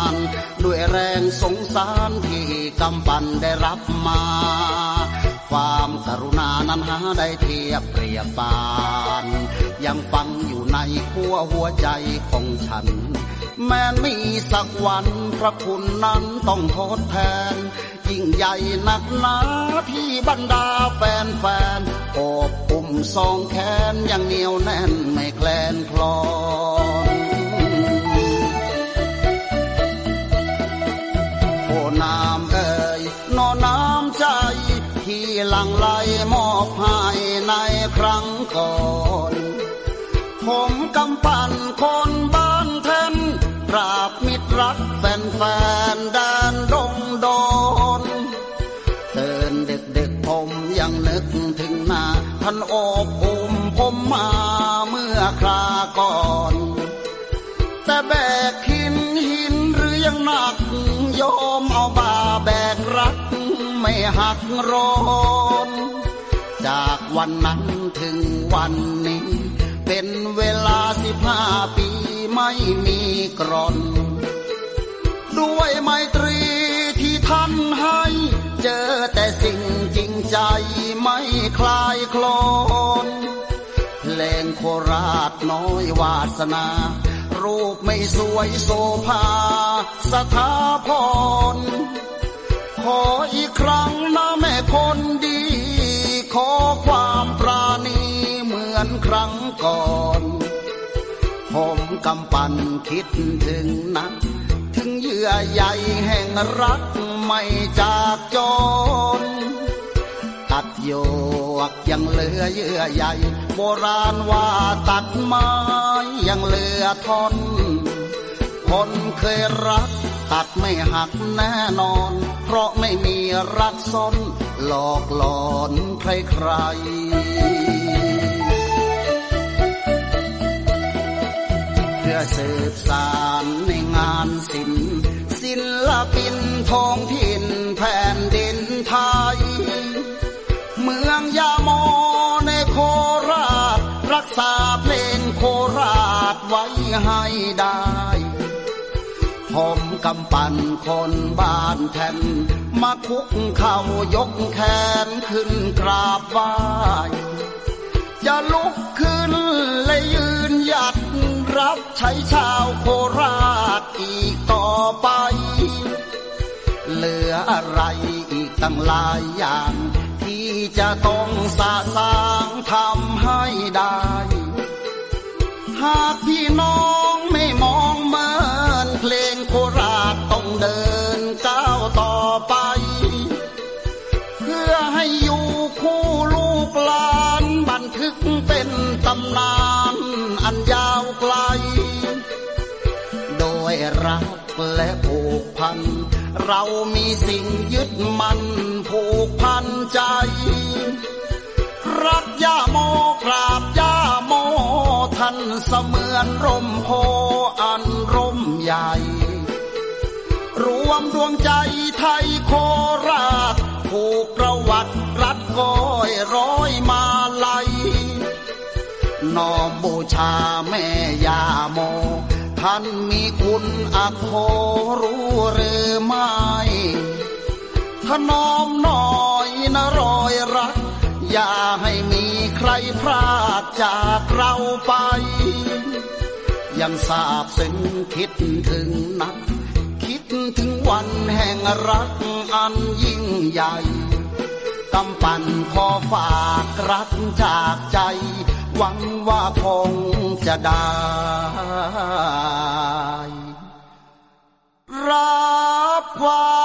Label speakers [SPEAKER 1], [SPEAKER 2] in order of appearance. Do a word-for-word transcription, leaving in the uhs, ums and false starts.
[SPEAKER 1] านด้วยแรงสงสารที่กำปั้นได้รับมาความกรุณานั้นหาได้เทียบเปรียบปานยังฟังอยู่ในขั้วหัวใจของฉันแม้มีสักวันพระคุณนั้นต้องทดแทนยิ่งใหญ่นักหนาที่บรรดาแฟนๆโอบอุ้มสองแขนยังเหนียวแน่นไม่แคลนคลอนโอ้น้ำเอ่ยนอน้ำใจที่หลั่งไหลมอบให้ในครั้งก่อนผมกำปั้นคนบ้านแทนปราบมิตรรักแฟนๆแดนดงดอนเตือนดึกๆผมยังนึกถึงหน้าท่านโอบอุ้มผมมาเมื่อคราก่อนแต่แบกหินหินหรือยังหนักยอมเอาบ่าแบกรักไม่หักโรนจากวันนั้นถึงวันนี้เป็นเวลาสิบห้าปีไม่มีกรอนด้วยไมตรีที่ท่านให้เจอแต่สิ่งจริงใจไม่คลายคลอนเพลงโคราชน้อยวาสนารูปไม่สวยโสภาสถาพรขออีกครั้งนะแม่คนดีขอความปราณีเหมือนครั้งก่อนผมกำปั้นคิดถึงนักถึงเยื่อใยแห่งรักไม่จากจรตัดโยกยังเหลือเยื่อใยโบราณว่าตัดไม้ยังเหลือท่อนคนเคยรักตัดไม่หักแน่นอนเพราะไม่มีรักซ้อนหลอกหลอนใครๆเพื่อสืบสานในงานศิลป์ศิลปินท้องถิ่นแผ่นดินไทยเมืองยาโมในโคราชรักษาเพลงโคราชไว้ให้ได้ผมกำปั้นคนบ้านแทนมาคุกเข่ายกแขนขึ้นกราบไหว้จะลุกขึ้นและยืนหยัดรับใช้ชาวโคราชอีกต่อไปเหลืออะไรอีกตั้งหลายอย่างที่จะต้องสะสางทำให้ได้หากพี่น้องไม่มองเหมือนเพลงโคราชต้องเดินก้าวต่อไปเพื่อให้อยู่คู่ลูกหลานบันทึกเป็นตำนานอันยาวไกลโดยรักและผูกพันเรามีสิ่งยึดมั่นผูกพันใจรักย่าโมกราบย่าโมท่านเสมือนร่มโพอันร่มใหญ่รวมดวงใจไทยโคราชผูกประวัติรัดก้อยร้อยมาลัยน้อมบูชาแม่ย่าโมท่านมีคุณอโครู้หรือไม่ถนอมหน่อยนะรอยรักอย่าให้มีใครพรากจากเราไปยังทราบซึ้งคิดถึงนักคิดถึงวันแห่งรักอันยิ่งใหญ่กำปั้นขอฝากรักจากใจหวังว่าคงจะได้รับความ